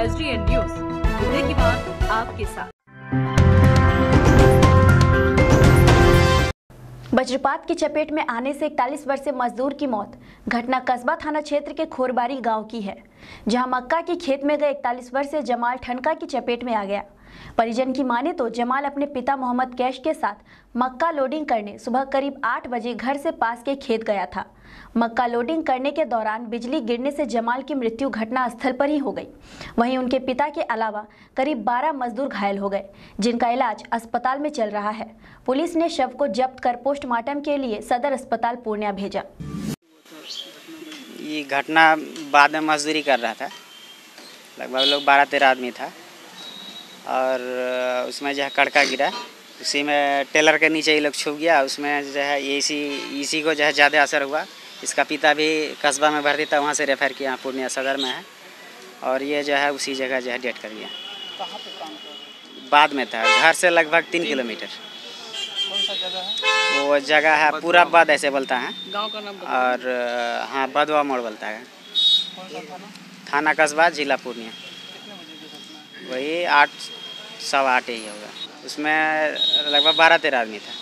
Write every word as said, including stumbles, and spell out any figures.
S D N news, मुद्दे की बात आपके साथ। वज्रपात की चपेट में आने से इकतालीस वर्षीय मजदूर की मौत। घटना कस्बा थाना क्षेत्र के खोरबारी गांव की है, जहां मक्का की खेत में गए इकतालीस वर्षीय जमाल ठनका की चपेट में आ गया। परिजन की माने तो जमाल अपने पिता मोहम्मद कैश के साथ मक्का लोडिंग करने सुबह करीब आठ बजे घर से पास के खेत गया था। मक्का लोडिंग करने के दौरान बिजली गिरने से जमाल की मृत्यु घटना स्थल पर ही हो गई। वहीं उनके पिता के अलावा करीब बारह मजदूर घायल हो गए, जिनका इलाज अस्पताल में चल रहा है। पुलिस ने शव को जब्त कर पोस्टमार्टम के लिए सदर अस्पताल पूर्णिया भेजा। ये घटना बाद में मजदूरी कर रहा था, लगभग लोग बारह तेरह आदमी था और उसमें जो है कड़का गिरा, उसी में टेलर के नीचे ही लोग छुप गया। उसमें जो है इसी इसी को जो है ज़्यादा असर हुआ। इसका पिता भी कस्बा में भर्ती था, वहाँ से रेफर किया, पूर्णिया सदर में है, और ये जो है उसी जगह जो है डेथ कर गया। कहाँ पे काम कर रहे थे? बाद में था, घर से लगभग तीन किलोमीटर। कौन सा जगह है? वो जगह है पूरा बद ऐसे बोलता है, गांव का नाम बताइए। और हाँ बदवा मोड़ बोलता है। कौन सा थाना? थाना कस्बा, जिला पूर्णिया। कितने बजे की घटना है? वही आठ सवा आठ ही होगा। उसमें लगभग बारह तेरह आदमी था।